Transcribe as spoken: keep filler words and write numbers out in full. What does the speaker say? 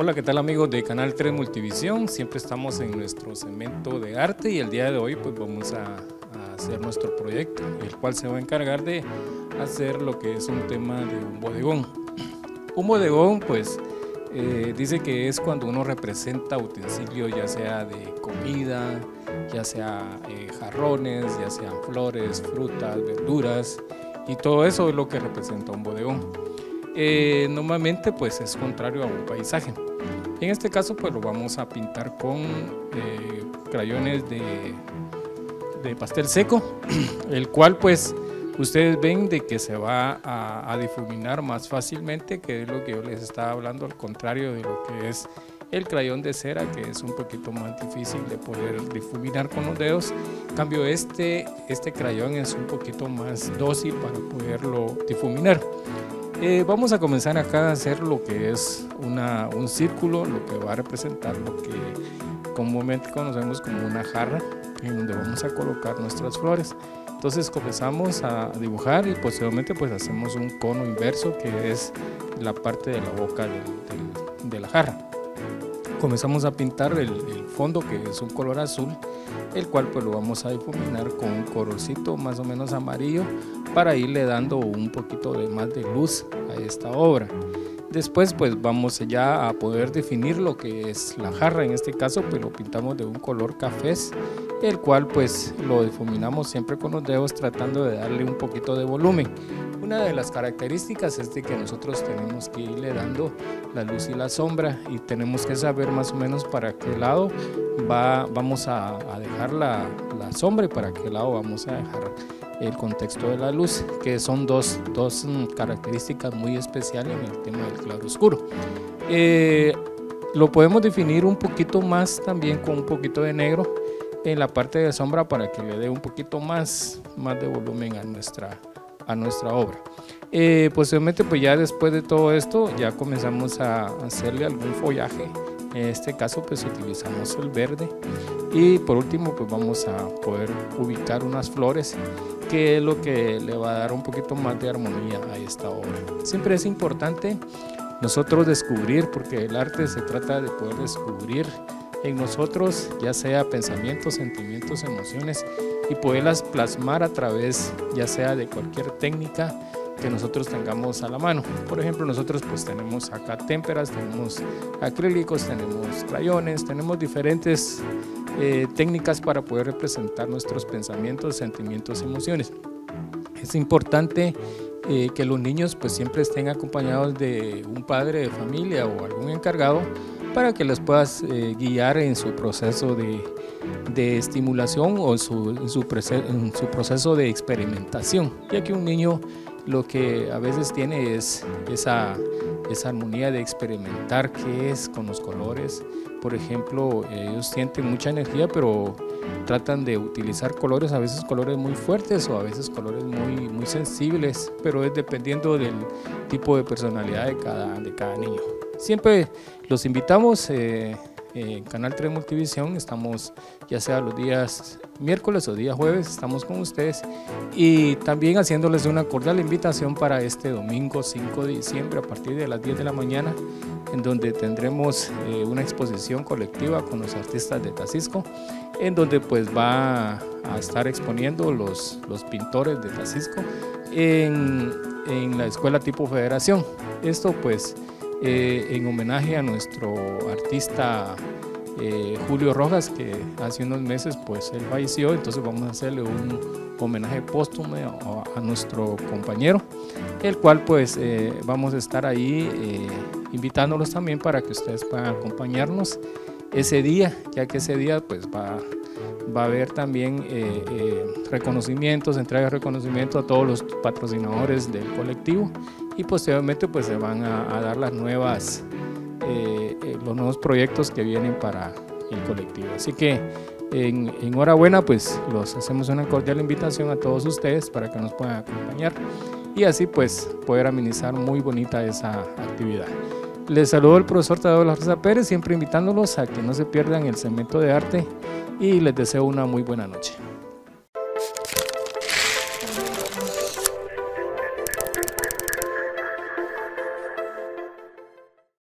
Hola, ¿qué tal amigos de Canal tres Multivisión? Siempre estamos en nuestro segmento de arte y el día de hoy pues vamos a, a hacer nuestro proyecto, el cual se va a encargar de hacer lo que es un tema de un bodegón. Un bodegón pues eh, dice que es cuando uno representa utensilios ya sea de comida, ya sea eh, jarrones, ya sean flores, frutas, verduras y todo eso es lo que representa un bodegón. Eh, normalmente pues es contrario a un paisaje. En este caso pues lo vamos a pintar con eh, crayones de, de pastel seco, el cual pues ustedes ven de que se va a, a difuminar más fácilmente, que es lo que yo les estaba hablando, al contrario de lo que es el crayón de cera, que es un poquito más difícil de poder difuminar con los dedos. En cambio este, este crayón es un poquito más dócil para poderlo difuminar. Eh, vamos a comenzar acá a hacer lo que es una, un círculo, lo que va a representar lo que comúnmente conocemos como una jarra, en donde vamos a colocar nuestras flores. Entonces comenzamos a dibujar y posteriormente pues hacemos un cono inverso, que es la parte de la boca del, del, de la jarra. Comenzamos a pintar el, el fondo, que es un color azul, el cual pues lo vamos a difuminar con un colorcito más o menos amarillo para irle dando un poquito de más de luz a esta obra. Después pues vamos ya a poder definir lo que es la jarra. En este caso pues lo pintamos de un color cafés, el cual pues lo difuminamos siempre con los dedos, tratando de darle un poquito de volumen. Una de las características es de que nosotros tenemos que irle dando la luz y la sombra, y tenemos que saber más o menos para qué lado va, vamos a, a dejar la, la sombra y para qué lado vamos a dejar el contexto de la luz, que son dos, dos características muy especiales en el tema del claro oscuro. Eh, lo podemos definir un poquito más también con un poquito de negro en la parte de sombra para que le dé un poquito más, más de volumen a nuestra a nuestra obra. Eh, posteriormente pues ya después de todo esto ya comenzamos a hacerle algún follaje. En este caso pues utilizamos el verde, y por último pues vamos a poder ubicar unas flores, que es lo que le va a dar un poquito más de armonía a esta obra. Siempre es importante nosotros descubrir, porque el arte se trata de poder descubrir en nosotros, ya sea pensamientos, sentimientos, emociones, y poderlas plasmar a través ya sea de cualquier técnica que nosotros tengamos a la mano. Por ejemplo, nosotros pues tenemos acá témperas, tenemos acrílicos, tenemos crayones, tenemos diferentes eh, técnicas para poder representar nuestros pensamientos, sentimientos, emociones. Es importante eh, que los niños pues siempre estén acompañados de un padre de familia o algún encargado, para que les puedas eh, guiar en su proceso de, de estimulación o en su, en, su en su proceso de experimentación, ya que un niño lo que a veces tiene es esa, esa armonía de experimentar qué es con los colores. Por ejemplo, ellos sienten mucha energía, pero tratan de utilizar colores, a veces colores muy fuertes o a veces colores muy, muy sensibles, pero es dependiendo del tipo de personalidad de cada, de cada niño. Siempre los invitamos eh, en Canal tres Multivisión, estamos ya sea los días miércoles o días jueves, estamos con ustedes, y también haciéndoles una cordial invitación para este domingo cinco de diciembre a partir de las diez de la mañana, en donde tendremos eh, una exposición colectiva con los artistas de Tacisco, en donde pues va a estar exponiendo los, los pintores de Tacisco en, en la escuela tipo Federación. Esto pues Eh, en homenaje a nuestro artista eh, Julio Rojas, que hace unos meses pues él falleció. Entonces vamos a hacerle un homenaje póstumo a, a nuestro compañero, el cual pues eh, vamos a estar ahí eh, invitándolos también para que ustedes puedan acompañarnos ese día, ya que ese día pues va, va a haber también eh, eh, reconocimientos, entrega de reconocimiento a todos los patrocinadores del colectivo, y posteriormente pues se van a, a dar las nuevas, eh, eh, los nuevos proyectos que vienen para el colectivo. Así que en, enhorabuena, pues los hacemos una cordial invitación a todos ustedes para que nos puedan acompañar y así pues poder amenizar muy bonita esa actividad. Les saludo el profesor Tadeo Larza Pérez, siempre invitándolos a que no se pierdan el segmento de arte, y les deseo una muy buena noche.